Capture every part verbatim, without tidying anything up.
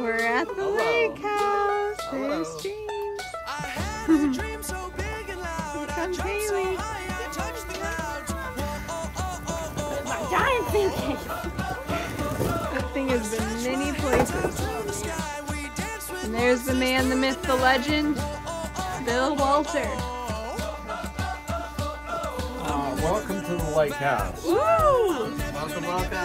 We're at the Hello. lake house. Hello. There's James. Here comes Haley. My giant thinking. That thing has been many places. And there's the man, the myth, the legend, Bill Walter. Uh, welcome to the lake house. Woo! Welcome, welcome.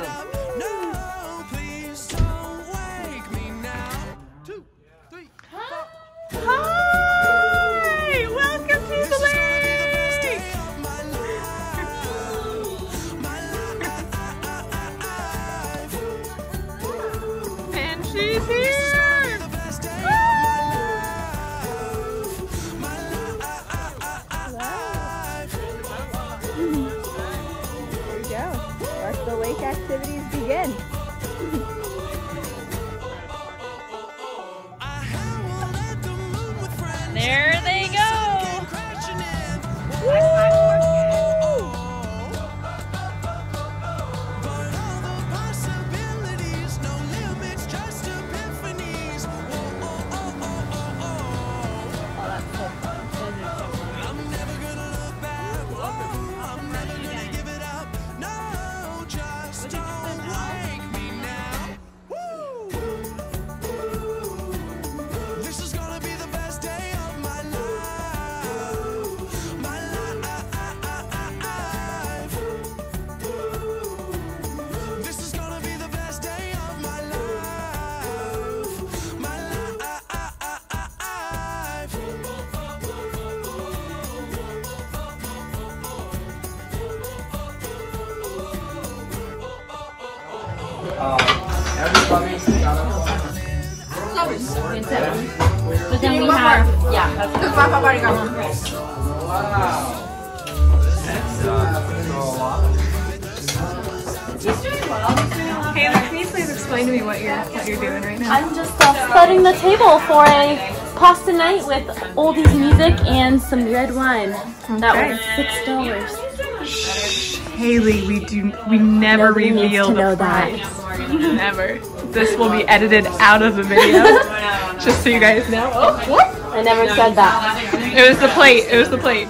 Hi! Welcome to the lake! And she's here! There we go. Let the lake activities begin. There they go! Woo! Uh, everybody's got a But then we have, yeah, that's Because Bop Bop already got one. Wow. That's uh, He's doing well. He's doing well. Haley, can you please explain to me what you're what you're doing right now? I'm just uh, setting the table for a pasta night with oldies music and some red wine. That was six dollars. Haley, we do we never Nobody needs reveal to the know that. price. Never. This will be edited out of the video, just so you guys know. Oh, what? I never said that. It was the plate. It was the plate.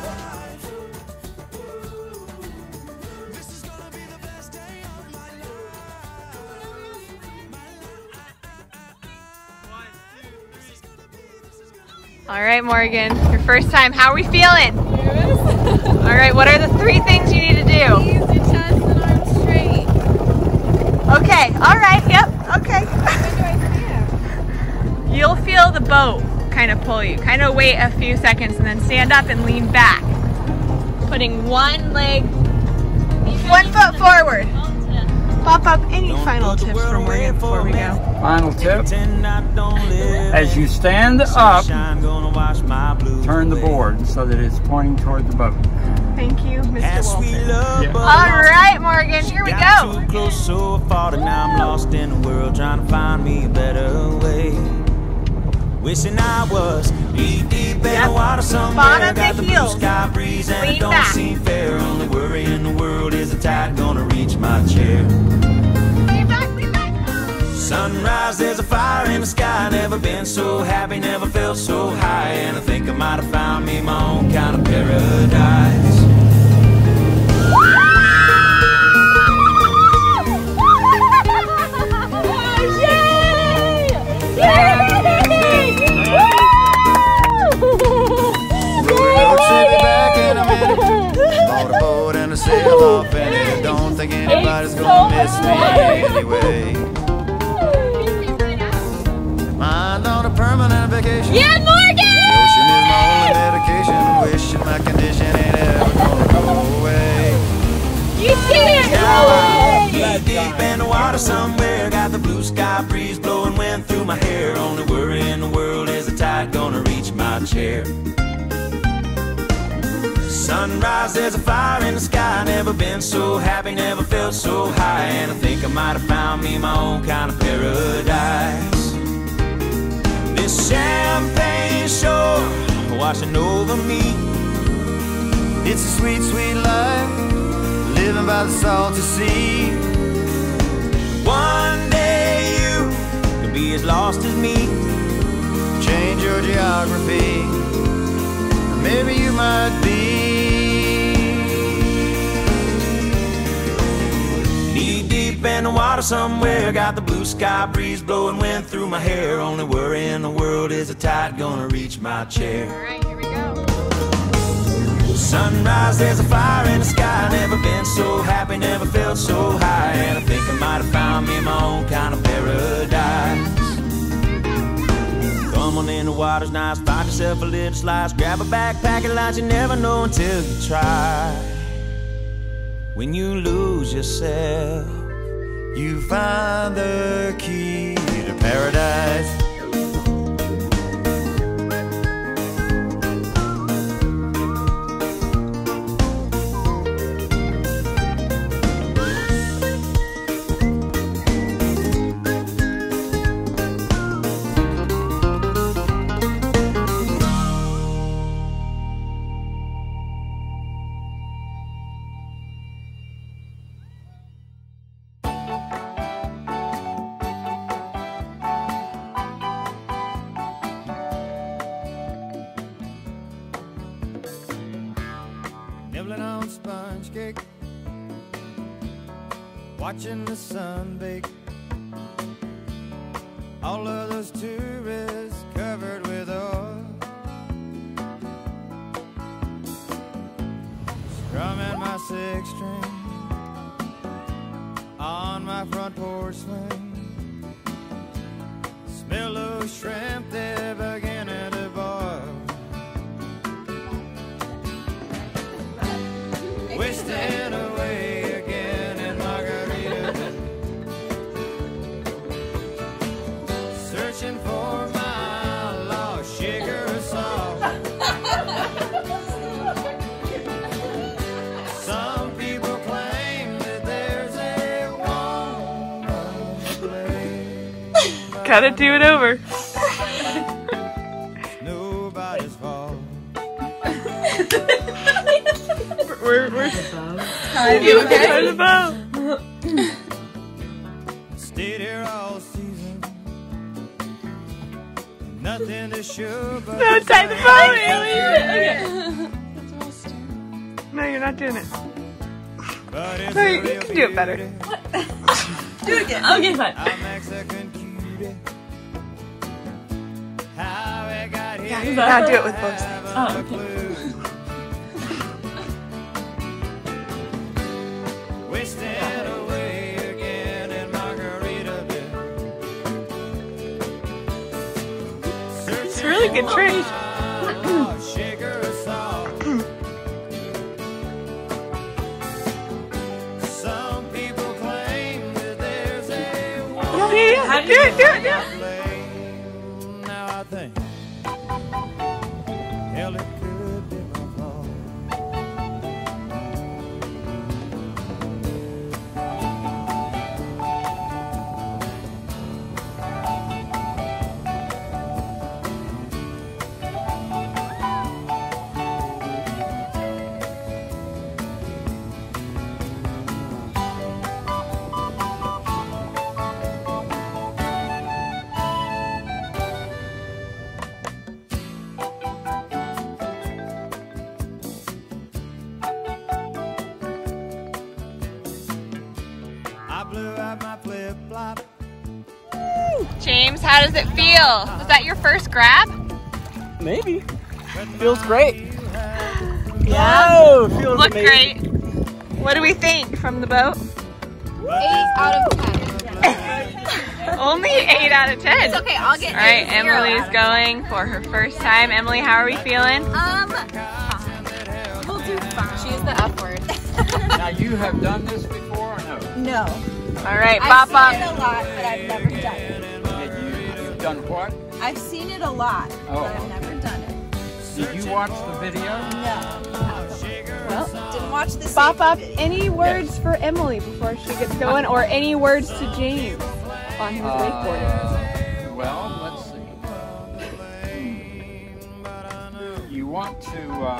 All right, Morgan, your first time. How are we feeling? Nervous? All right, what are the three things you need to do? Knees to chest and arms straight. Okay, all right, yep, okay. When do I stand? You'll feel the boat kind of pull you. Kind of wait a few seconds and then stand up and lean back. Putting one leg, one foot forward. Bop Bop, any final tips for Morgan before we go? final tip. As you stand up, turn the board so that it's pointing toward the boat. Thank you, Mister Walter. Yeah. All right, Morgan, here we go. Too close, so far, and now I'm lost in the world, trying to find me a better way. Wishing I was deep, deep in Yep. the water somewhere. Bottom Got to the blue heels. sky breeze and Lean it don't back. seem fair. Only worry in the world is the tide gonna reach my chair. Lean back, lean back. Sunrise, there's a fire in the sky. Never been so happy, never felt so high. And I think I might have found me my own kind of paradise. Sail off and it don't think anybody's gonna miss me anyway. Mind on a permanent vacation. Yeah, Morgan! The ocean is my only medication. Wishing my condition ain't ever gonna go away. You did it! Deep, deep in the water somewhere. Got the blue sky breeze blowing wind through my hair. Only worry in the world is the tide gonna reach my chair. Sunrise, there's a fire in the sky. Never been so happy, never felt so high. And I think I might have found me my own kind of paradise. This champagne shore washing over me. It's a sweet, sweet life, living by the salty sea. One day you be as lost as me. Change your geography, or maybe you might be knee deep in the water somewhere. Got the blue sky breeze blowing wind through my hair. Only worry in the world is the tide gonna reach my chair. All right, here we go. Sunrise, there's a fire in the sky. Never been so happy, never felt so high. And I think I might have found me my own kind of paradise. Come on in, the water's nice. Find yourself a little slice. Grab a backpack and lunch. You never know until you try. When you lose yourself, you find the key to paradise. Nibbling on sponge cake, watching the sun bake. All of those tourists covered with oil, strumming my six string on my front porch swing. Smell those shrimp, they're beginning to boil. Wasting away again in Margaritaville, searching for my lost sugar of salt. Some people claim that there's a woman place. Gotta do it over. It's nobody's fault. We're, we're Are you okay? Tie the bow. Stayed here all season. Nothing to show but No, tie the bow, Haley. No, you're not doing it. But it's No, a you real can do it better. beauty. Do it again. Okay, fine. I'm Mexican cutie. How it got here, Now do it with both I sides. haven't Oh, a okay. clue. Wasting away again in Margaritaville. It's a really good trick. Sugar or salt. Some people claim that there's a Yeah, yeah, yeah. Do it, do it, do it. flame. Now I think, hell, it could be my fault. I blew out my flip-flop. James, how does it feel? Was that your first grab? Maybe. Feels great. Yeah. Oh, feels Look amazing. great. What do we think from the boat? Eight out of ten. Only eight out of ten. It's okay, I'll get All right, a zero out Emily's of going for her first time. Emily, how are we feeling? Um, fine. We'll do fine. She used the F word. Now you have done this before or no? No. All right, I've Bop seen it a Bop. lot, but I've never done it. Did you, you've done what? I've seen it a lot, Oh. but I've never done it. Did you watch the video? No. Well, didn't watch the Bop Bop, safety any words for Emily before she gets going, or any words to James on his wakeboarding? Uh, well, let's see. You want to, uh,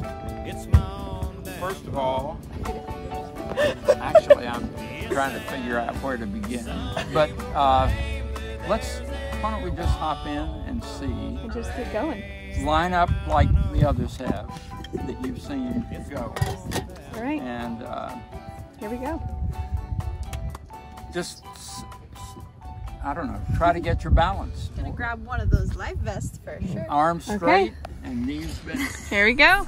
first of all, actually I'm trying to figure out where to begin. But uh, let's why don't we just hop in and see? And just keep going. Line up like the others have that you've seen go. All right. And uh, here we go. Just, I don't know, try to get your balance. Gonna grab one of those life vests for sure. Arms Okay. straight and knees bent. Here we go.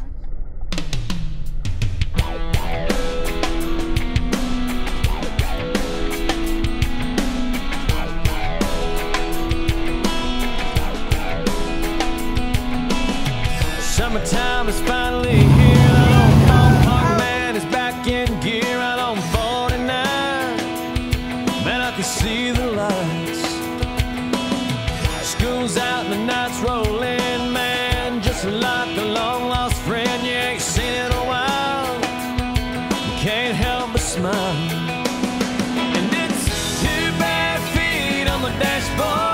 Summertime is finally here. That old ballpark man is back in gear out on forty-nine. Man, I can see the lights. School's out and the night's rolling, man. Just like a long lost friend you ain't seen in a while. You can't help but smile. And it's two bare feet on the dashboard.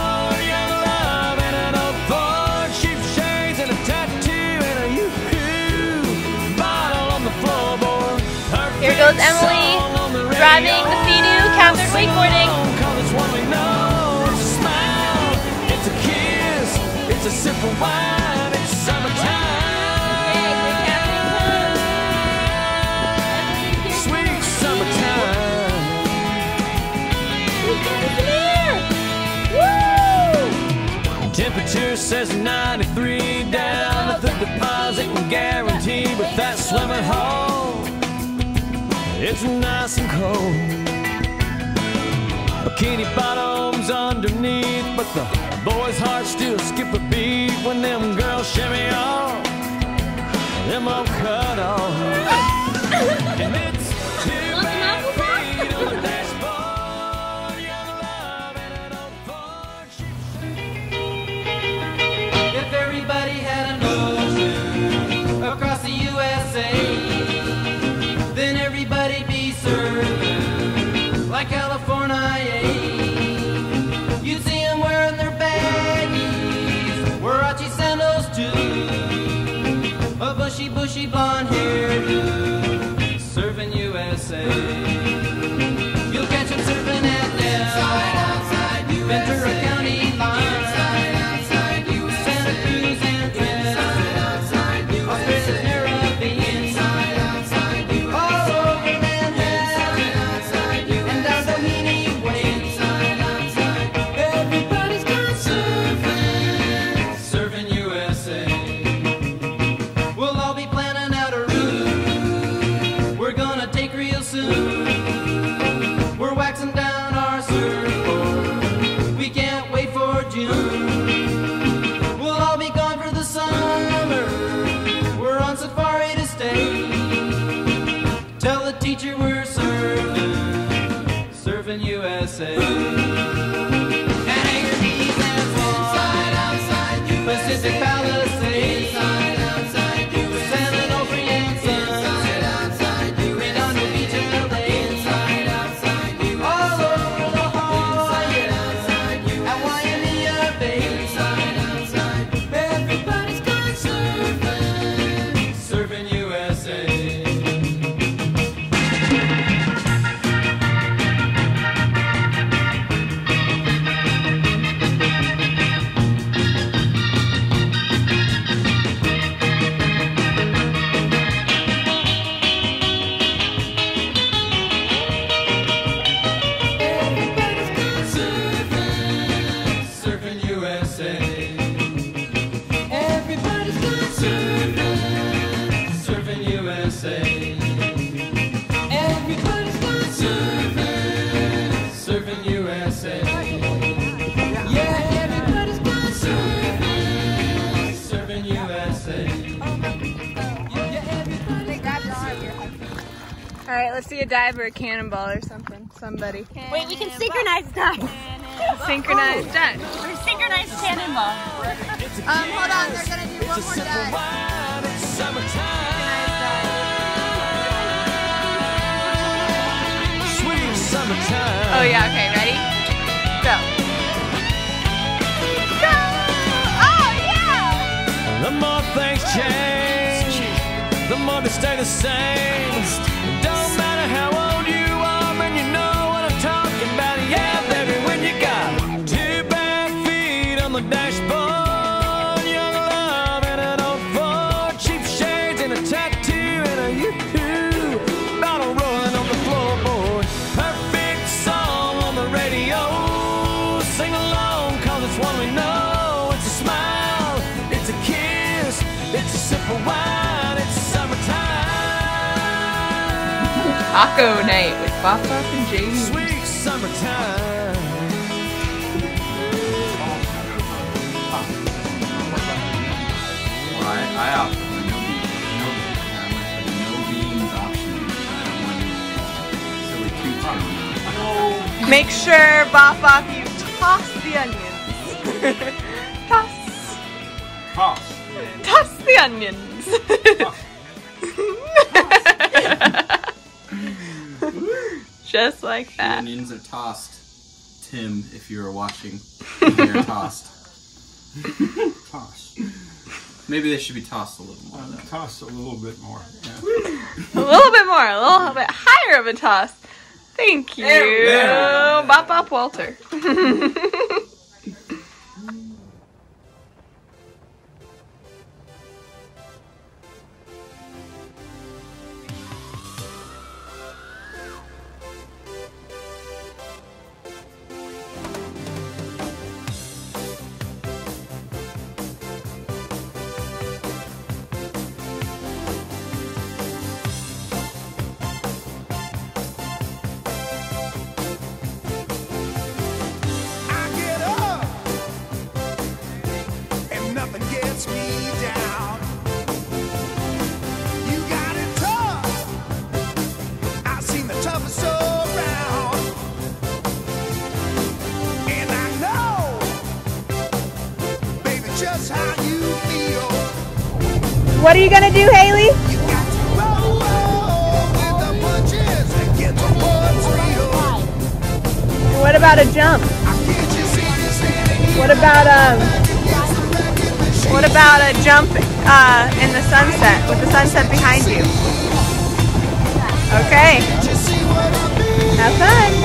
Here goes Emily driving the Sea-Doo Catherine wakeboarding. It's a smile, it's a kiss, it's a sip of wine, it's summertime. Sweet summertime. Woo! Temperature says ninety-three down at the deposit and guarantee, but that swimming hole, it's nice and cold. Bikini bottoms underneath, but the boys' hearts still skip a beat when them girls shimmy off, them all cut off. And it's two bare feet on the dashboard, young love and an old Ford. If everybody had an ocean across the U S A, then everybody'd be serving like California. You'd see them wearing their baggies, Warachi sandals too, a bushy, bushy blonde hairdo, serving U S A. You'll catch them surfing at Del, Ventura County line, Santa Cruz and Trinidad, Australia, Caribbean. We're waxing down our surfboard. We can't wait for June. We'll all be gone for the summer. We're on safari to stay. Tell the teacher we're surfing, surfing U S A. And Anchor Keys and Swan, Pacific Palisades, San Onofre and Sun, Redondo Beach and L A. All right, let's see a dive or a cannonball or something. Somebody. Wait, we can synchronize dive. Synchronized dive. Or synchronized cannonball. Um, hold on, they're gonna do one more dive. Oh yeah, okay, ready? Go. Go! Oh yeah! The more things change, the more they stay the same. Don't matter how old you are, man, you know what I'm talking about. Yeah, baby, when you got two bare Taco night with Bop Bop and Jamie. Sweet summertime. Well, I, I opt for no beans. No beans. I'm gonna put no beans option. I don't want any silly cute. Make sure, Bop Bop, you toss the onions. Toss. Toss. Toss the onions. Just like that. Onions are tossed. Tim, if you were watching, they're tossed. Toss. Maybe they should be tossed a little more. Uh, Though. toss a little bit more. Yeah. A little bit more, a little bit higher of a toss. Thank you, There. Bop Bop Walter. What are you gonna do, Haley? What about a jump? What about um? What about a jump uh, in the sunset with the sunset behind you? Okay. Have fun.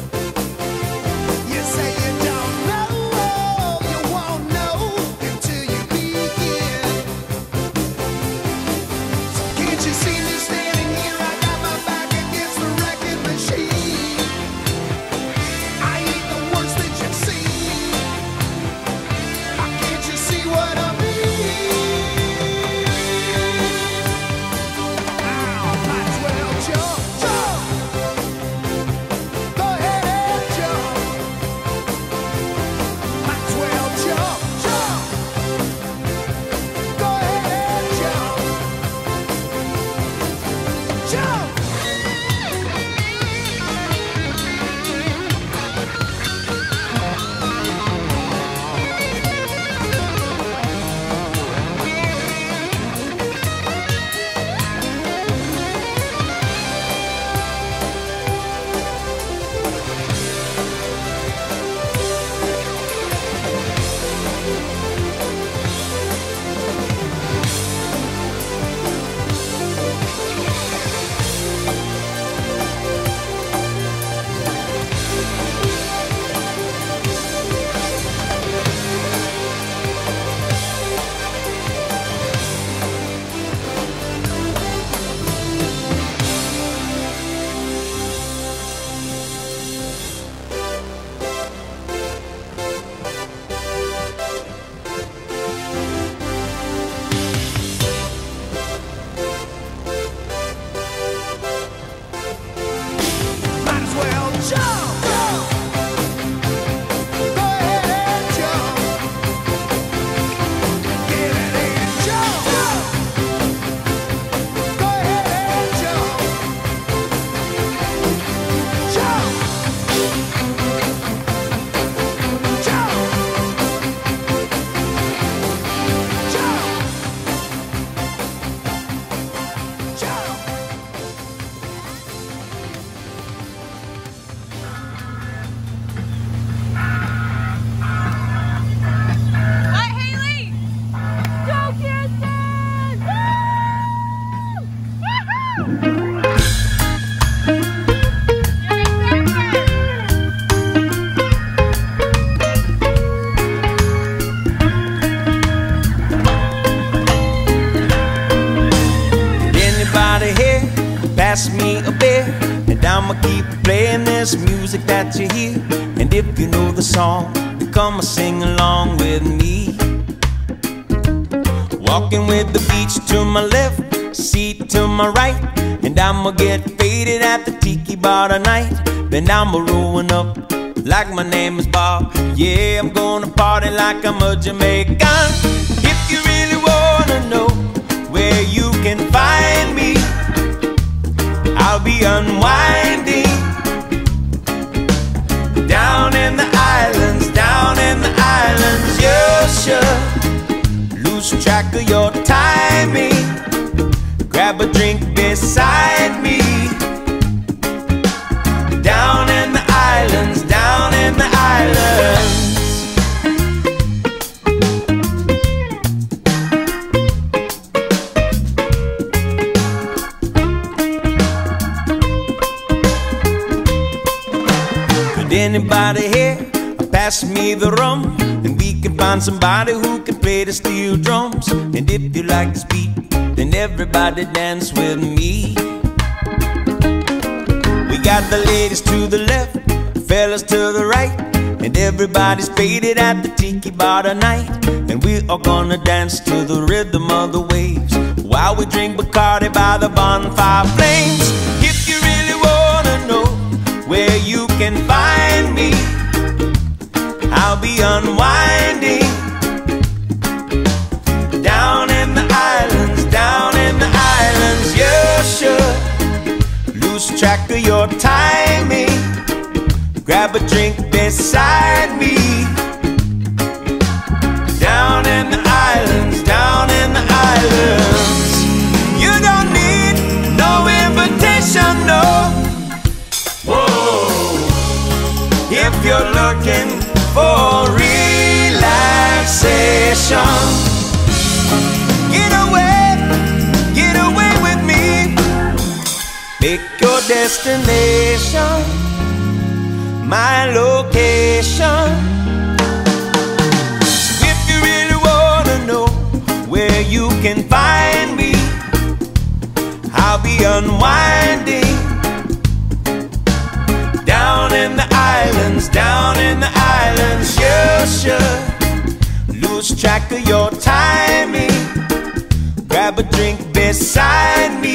You say you don't know, you won't know until you pass me a beer, and I'ma keep playing this music that you hear. And if you know the song, come and sing along with me. Walking with the beach to my left, seat to my right, and I'ma get faded at the tiki bar tonight. Then I'ma rolling up like my name is Bob. Yeah, I'm gonna party like I'm a Jamaican. If you really wanna know where you can find me, I'll be unwinding down in the islands, down in the islands. You should lose track of your timing. Grab a drink beside me. Down in the islands, down in the islands. Could anybody here pass me the rum? And we can find somebody who can play the steel drums. And if you like this beat, then everybody dance with me. We got the ladies to the left, fellas to the right, and everybody's faded at the tiki bar tonight. And we are gonna dance to the rhythm of the waves while we drink Bacardi by the bonfire flames. If you really wanna know where you can find me, I'll be unwinding down in the islands, down in the islands. You should lose track of your timing. Grab a drink beside me. Down in the islands, down in the islands. You don't need no invitation, no. Whoa. If you're looking for relaxation, get away, get away with me. Pick your destination, my location. So if you really wanna know where you can find me, I'll be unwinding down in the islands, down in the islands. You should lose track of your timing. Grab a drink beside me.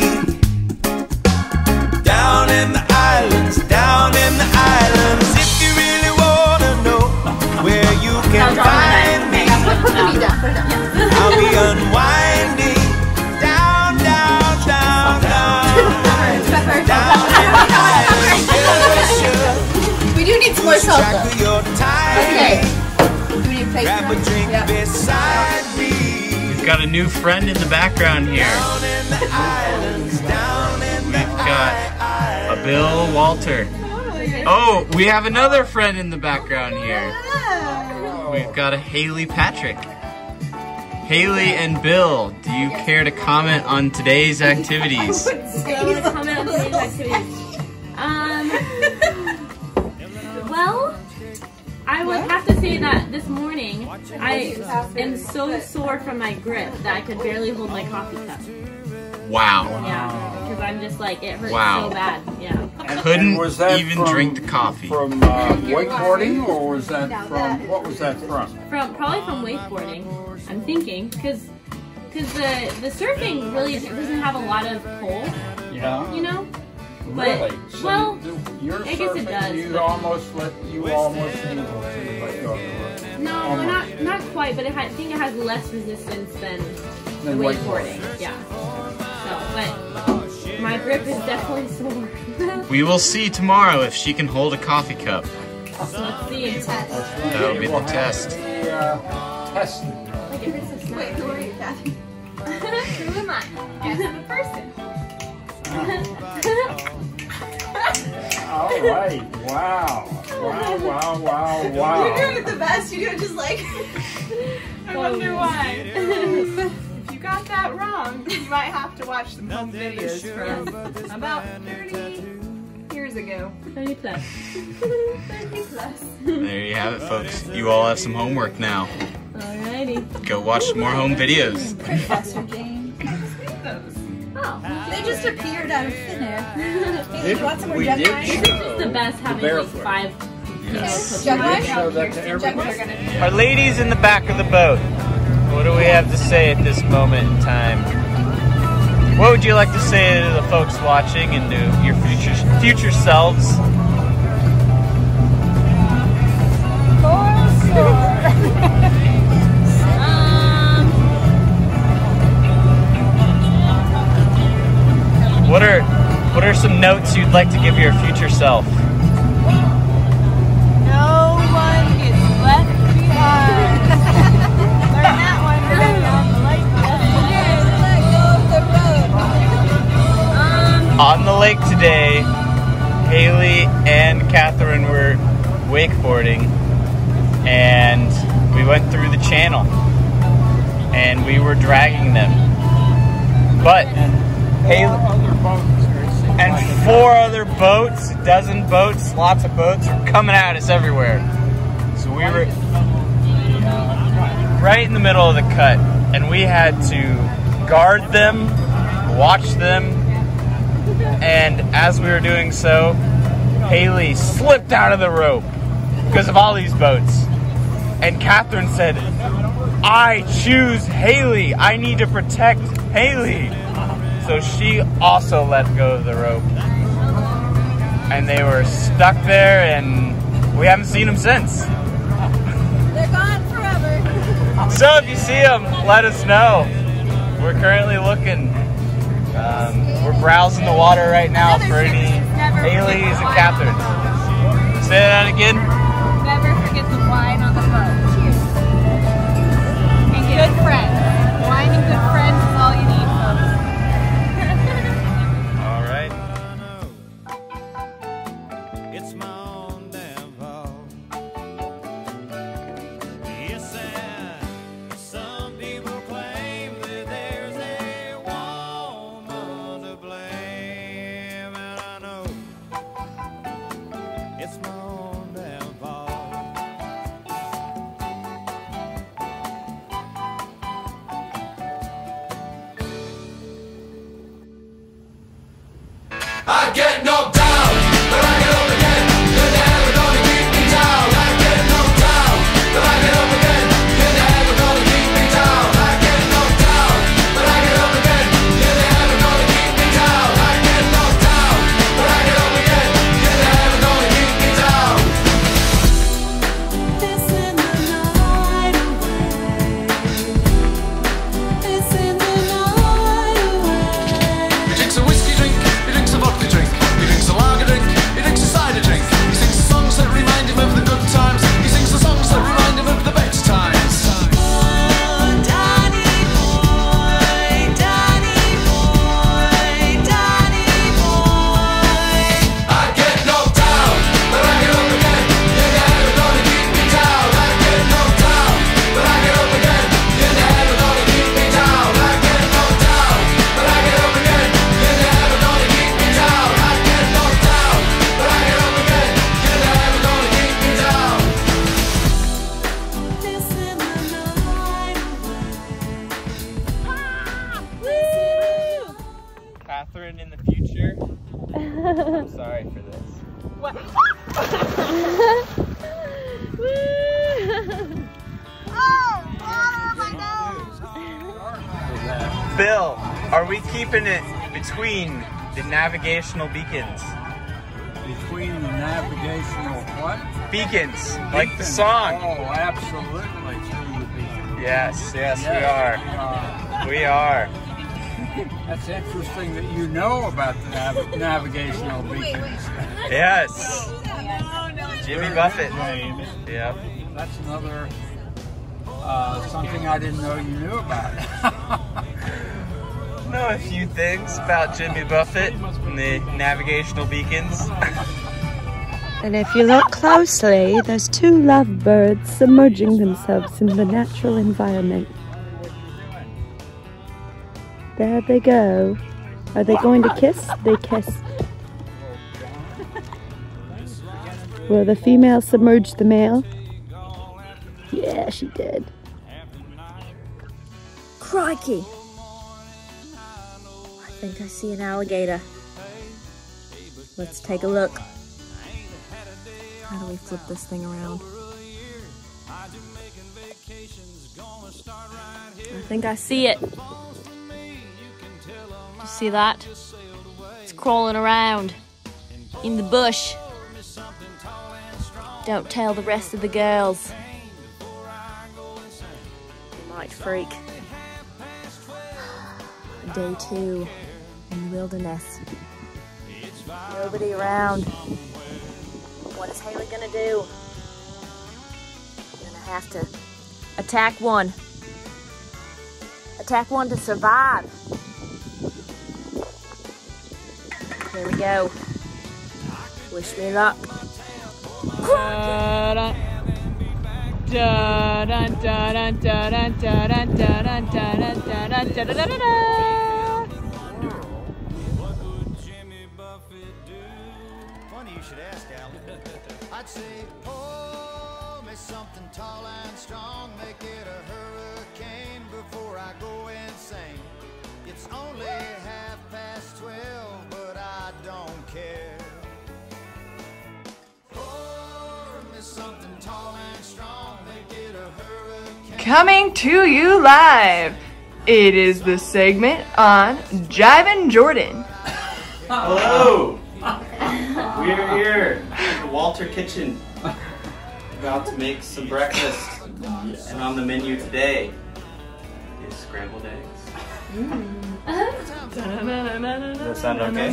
Down in the islands, down in the islands. If you really wanna know where you can find me, I'll be unwinding down, down, down, down, down in the islands. You should We do need some more lose track salsa. of your timing. Do we need plates Grab a now? drink Yeah. beside me. We've got a new friend in the background here. Down in the islands, down in the We've got a Bill Walter. Oh, we have another friend in the background here. We've got a Haley Patrick. Haley and Bill, do you care to comment on today's activities? So, comment on today's activities. Um, well, I would have to say that this morning I am so sore from my grip that I could barely hold my coffee cup. Wow. Yeah, because I'm just like, it hurts Wow. so bad. Yeah. I couldn't was that even from- drink the coffee. From uh, wakeboarding, or was that from, what was that from? From probably from wakeboarding, I'm thinking, because because the the surfing really doesn't have a lot of pull, Yeah. you know. But Really? So well, you, you're I guess it surfing, does, You but- almost let you almost able to let go of the rope. no, Almost. not not quite. But it ha I think it has less resistance than the Than wakeboarding. Yeah. So, but my grip is definitely sore. We will see tomorrow if she can hold a coffee cup. So let's see. That'll be the We'll have test. to, uh, test it. Like it hurts so small. Wait, who are you, Kathy? Who am I? Guess I'm a person. All right. Wow. Wow, wow, wow, You're wow. doing it the best. You do it just like. I wonder why. If you got that wrong, you might have to watch some home videos from about thirty years ago. thirty plus. thirty plus. There you have it, folks. You all have some homework now. Alrighty. Go watch some more home videos. Professor Jane. Oh. They just just appeared out of thin air. Hey, Did- want some more we jug did wine? show It's the best having like barefoot. five. Yes. Jug wine? Show that to everybody. Our ladies in the back of the boat. What do we have to say at this moment in time? What would you like to say to the folks watching and to your future future selves? What are what are some notes you'd like to give your future self? No one gets left behind. Learn that one today on the lake. On the lake today, Haley and Catherine were wakeboarding, and we went through the channel, and we were dragging them. But Haley and four other boats, a dozen boats, lots of boats were coming at us everywhere. So we were right in the middle of the cut, and we had to guard them, watch them, and as we were doing so, Haley slipped out of the rope because of all these boats. And Catherine said, I choose Haley. I need to protect Haley. So she also let go of the rope. And they were stuck there, and we haven't seen them since. They're gone forever. So if you see them, let us know. We're currently looking. Um, we're browsing the water right now for any Haleys and Catherines. Say that again. Never forget the wine on the boat. Cheers. And good friends. Wine and good friends is all you need, folks. All right. It's my own damn fault. Yes, and some people claim that there's a woman to blame, and I know it's my own damn fault. I get knocked down, but I get up again. You're never gonna keep me down. I get knocked down, but I get up again. You're never gonna keep me down. I get knocked down, but I get up again. You're never gonna keep me down. I get knocked down, but I get up again. You're never gonna keep me down. Listen the night away. Listen the night away. He drinks a whiskey drink, he drinks a vodka drink, he drinks a lager drink, he drinks a cider drink. He sings the songs that remind him of the good times. He sings the songs that remind him of the better times. Oh, Danny boy, Danny boy, Danny boy. I get knocked down, but I get up again. You're never gonna keep me down. I get knocked down, but I get up again. You're never gonna keep me down. I get knocked down, but I get up again. You're never gonna keep me down. I get knocked down, but I get up again. You're never gonna keep me down. Listen the night Catherine in the future. I'm sorry for this. Bill, are we keeping it between the navigational beacons? Between the navigational what? Beacons, like the Beacons. song. Oh, absolutely. Through the beacon. Yes, yes, Yes, we are. We are. That's interesting that you know about the nav navigational beacons. Yes. Jimmy Buffett. James. Yep. That's another uh, something I didn't know you knew about. Know a few things about Jimmy Buffett and the navigational beacons. And if you look closely, there's two lovebirds submerging themselves in the natural environment. There they go. Are they going to kiss? They kissed. Will the female submerge the male? Yeah, she did. Crikey! I think I see an alligator. Let's take a look. How do we flip this thing around? I think I see it. You see that? It's crawling around in the bush. Don't tell the rest of the girls. You might freak. Day two in the wilderness. Nobody around. What is Haley gonna do? We're gonna have to attack one. Attack one to survive. Here we go. Wish me luck. Da da da da da da da da da da da da da da. Funny you should ask, Alan. I'd say, pour me something tall and strong, make it a hurricane before I go insane. It's only half past twelve, but I don't care. Pour me something tall and strong, make it a hurricane. Coming to you live, it is the segment on Jivin' Jordan. Hello! We're here at the Walter Kitchen, about to make some breakfast, and on the menu today is scrambled eggs. Mm. Does that sound okay?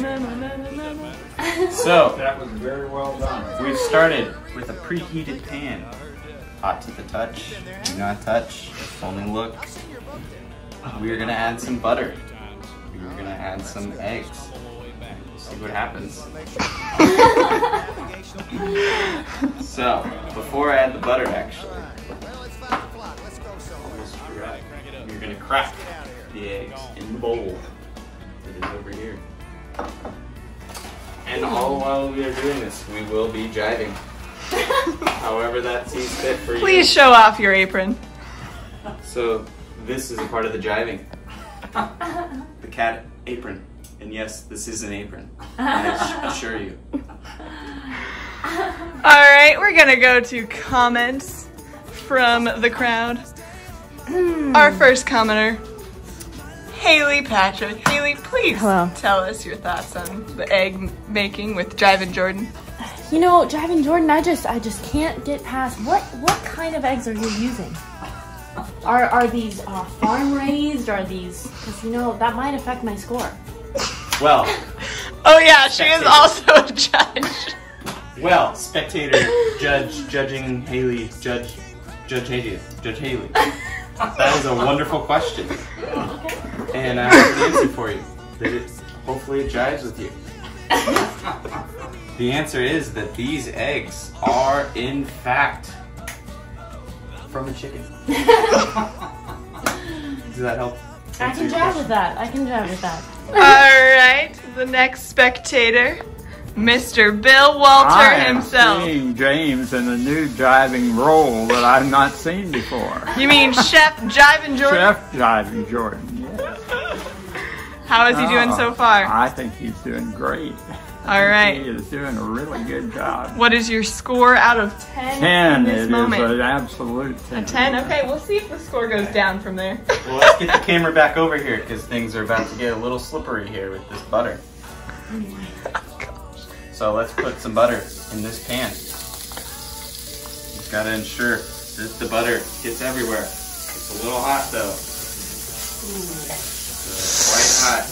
So, That was very well done. we've started with a preheated pan. Hot to the touch, do not touch, only look. We are gonna add some butter. We are gonna add some eggs. See what happens. So, before I add the butter, actually, almost forgot, we're gonna crack the eggs in the bowl that is over here. And all while we are doing this, we will be jiving. However that seems fit for you. Please show off your apron. So, this is a part of the jiving. The cat apron. And yes, this is an apron. I assure you. Alright, we're gonna go to comments from the crowd. Our first commenter, Haley Patrick. Haley, please Hello. tell us your thoughts on the egg making with Jivin' Jordan. You know, Jivin' Jordan, I just I just can't get past what what kind of eggs are you using? Are are these uh, farm raised? Are these, because you know that might affect my score. Well. Oh yeah, she is also a judge. Well, spectator, judge, judging Haley, judge, Judge Haley, Judge Haley. That is a wonderful question. And I have an answer for you. That it, hopefully it jives with you. The answer is that these eggs are, in fact, from a chicken. Does that help? I can jive with that. I can jive with that. Alright, the next spectator, Mister Bill Walter I am himself. seeing James in a new driving role that I've not seen before. You mean Chef Jivin' Jordan? Chef Driving Jordan, yes. How is he doing Oh, so far? I think he's doing great. All right. He is doing a really good job. What is your score out of ten, ten, in this it is moment? an absolute ten. A ten? Okay, we'll see if the score goes down from there. Well, let's get the camera back over here because things are about to get a little slippery here with this butter. So let's put some butter in this pan. You've got to ensure that the butter gets everywhere. It's a little hot though. It's quite hot.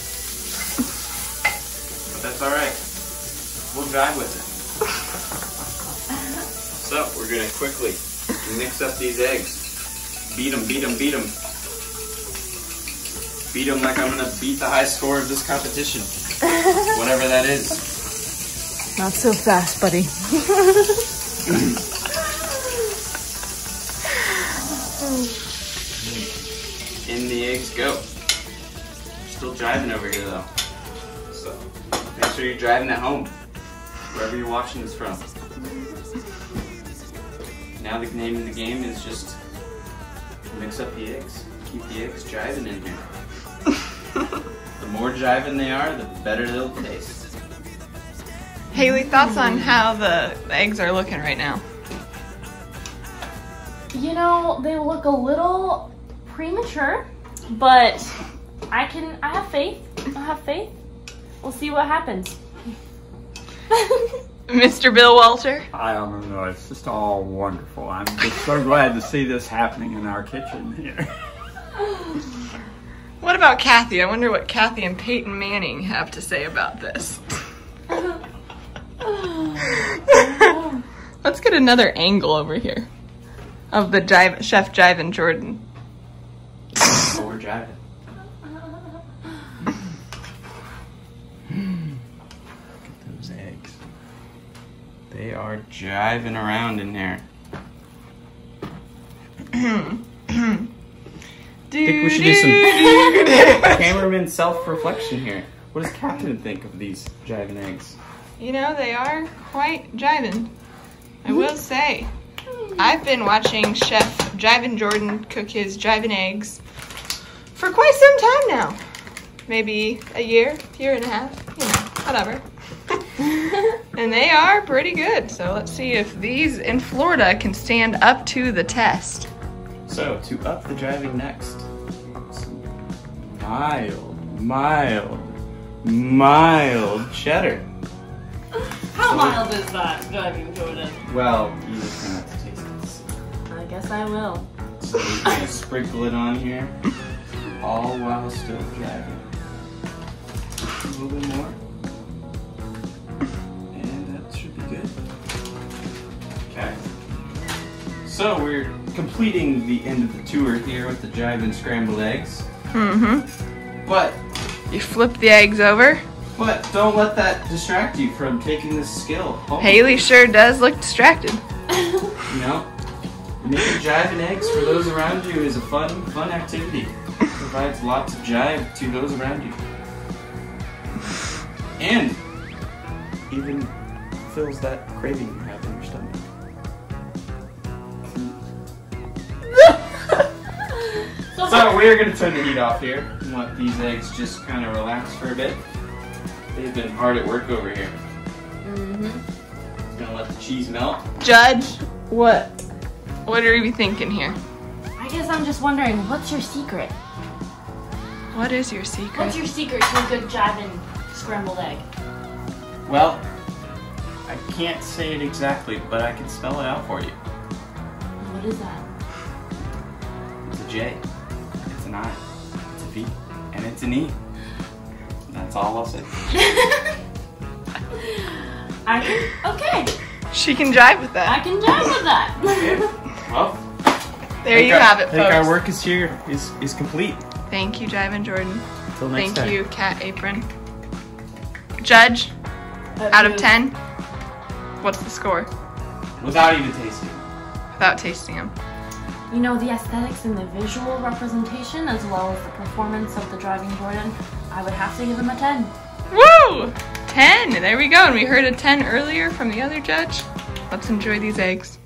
But that's alright. We'll drive with it. So we're going to quickly mix up these eggs. Beat them, beat them, beat them. Beat them like I'm going to beat the high score of this competition. Whatever that is. Not so fast, buddy. In the eggs go. We're still driving over here though. So make sure you're driving at home. Wherever you're watching this from. Now the name of the game is just mix up the eggs. Keep the eggs driving in here. The more jiving they are, the better they'll taste. Haley, thoughts on how the eggs are looking right now? You know, they look a little premature, but I can, I have faith. I have faith. We'll see what happens. Mister Bill Walter? I don't know, it's just all wonderful. I'm just so glad to see this happening in our kitchen here. What about Kathy? I wonder what Kathy and Peyton Manning have to say about this. Let's get another angle over here of the jive, Chef Jivin' Jordan. Oh, we're jiving. Look at those eggs. They are jiving around in there. I think we should do some cameraman self-reflection here. What does Captain think of these jiving eggs? You know, they are quite jiving. I will say. I've been watching Chef Jivin' Jordan cook his jiving eggs for quite some time now. Maybe a year, year and a half, you know, whatever. And they are pretty good. So let's see if these in Florida can stand up to the test. So, to up the jiving next, some mild, mild, mild cheddar. How mild is that, Jivin' Jordan? Well, you just gonna have to taste this. I guess I will. So we're gonna sprinkle it on here, all while still jiving. A little bit more. And that should be good. Okay. So we're completing the end of the tour here with the jiving scrambled eggs. Mm-hmm. But you flip the eggs over. But don't let that distract you from taking this skill home. Haley sure does look distracted. You know, making jiving eggs for those around you is a fun, fun activity. It provides lots of jive to those around you. And even fills that craving you have in your stomach. So we're going to turn the heat off here and let these eggs just kind of relax for a bit. They've been hard at work over here. Mm-hmm. Gonna let the cheese melt. Judge, what? What are we thinking here? I guess I'm just wondering, what's your secret? What is your secret? What's your secret to a good jivin' scrambled egg? Well, I can't say it exactly, but I can spell it out for you. What is that? It's a J. It's an I. It's a V. And it's an E. That's all I'll say. I can, okay. She can jive with that. I can jive with that. Okay. Well, there you our, have it, I think folks. our work is here, is, is complete. Thank you, Jivin' Jordan. Until next Thank time. you, Cat Apron. Judge, That out of was- ten, what's the score? Without even tasting. Without tasting them. You know, the aesthetics and the visual representation, as well as the performance of the Jivin' Jordan, I would have to give him a ten. Woo! ten! There we go. And we heard a ten earlier from the other judge. Let's enjoy these eggs.